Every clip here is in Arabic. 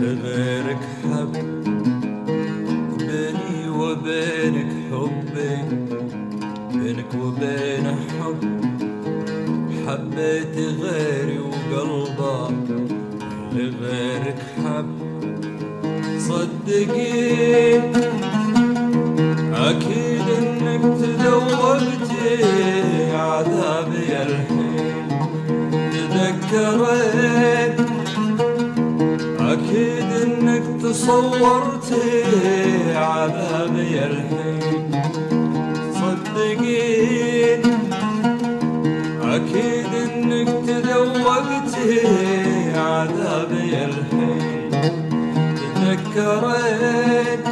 لغيرك حب بيني وبينك حبي، بينك وبين حب حبيت غيري وقلبه لغيرك حب. صدقين أكيد إنك تذوقتي عذابي الحين، تذكرت أكيد إنك تصورتي عذابي الحين. صدقين أكيد إنك تذوقتي عذابي الحين، تذكرت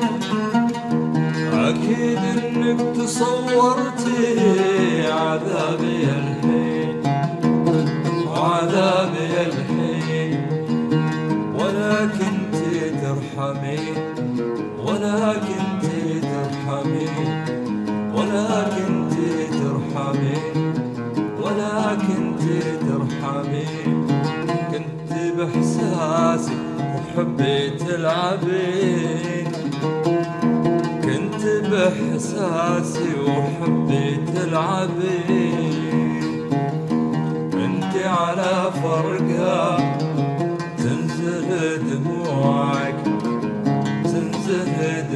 أكيد إنك تصورتي عذابي الحين وعذابي الحين. ولكن ترحمين، ولكن ترحمين، ولكن ترحمين، ولكن ترحمين. كنت بإحساسي وحبي تلعبين، كنت بإحساسي وحبي تلعبين. انت على فرقة تنزل دموعك، تنزل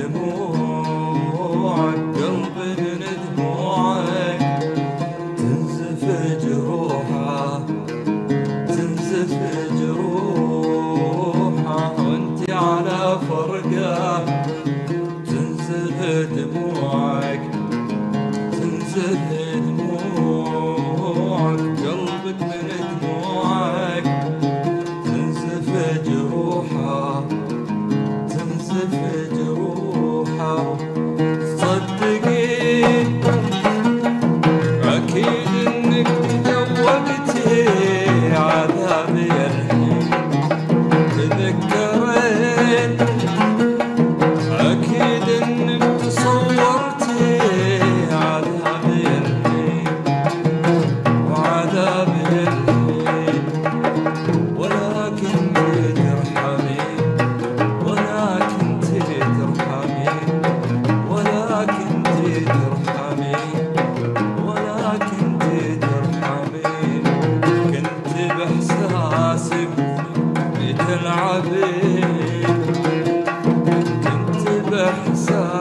دموعك قلبي من دموعك تنزف جروحه، تنزف جروحه. وانت على فرقة تنزل دموعك، تنزل دموعك قلبك من دموعك تنزف جروحه، تنزف جروحه. صدقين أكيد إنك تذوقتي عذابي الحين، تذكرت أكيد إنك تصورتي عذابي الحين وعذابي الحين. ولكن ترحمين، ولكن ترحمين، ولكن ترحمين، ولكن ترحمين. كنت بإحساسك بتلعبين، كنت بإحساسك